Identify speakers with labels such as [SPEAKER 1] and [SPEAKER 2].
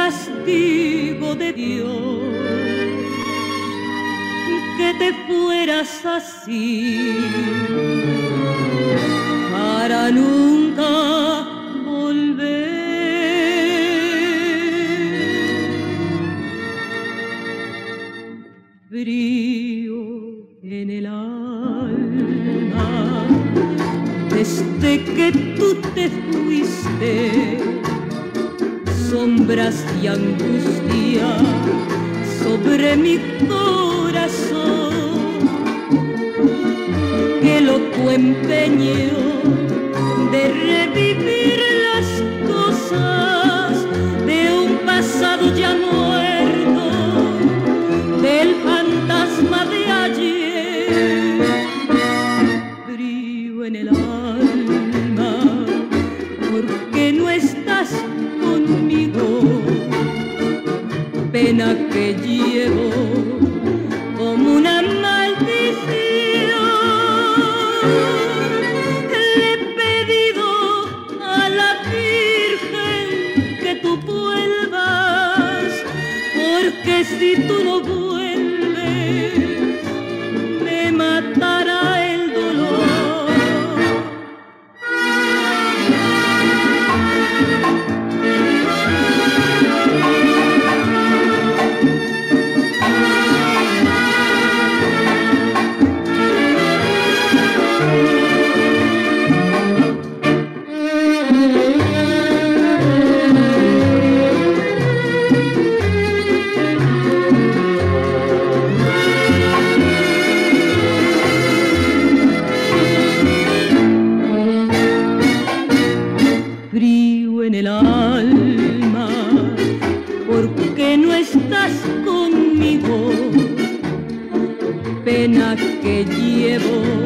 [SPEAKER 1] castigo de Dios que te fueras así para nunca volver. Frío en el alma desde que tú te fuiste, sombras y angustia sobre mi corazón, que loco empeño de revivir las cosas de un pasado ya muerto, del fantasma de ayer. Frío en el alma porque no estás conmigo, pena que llevo como una maldición. Le he pedido a la Virgen que tú vuelvas, porque si tú no vuelves me matará el dolor. Frío en el alma porque no estás conmigo, pena que llevo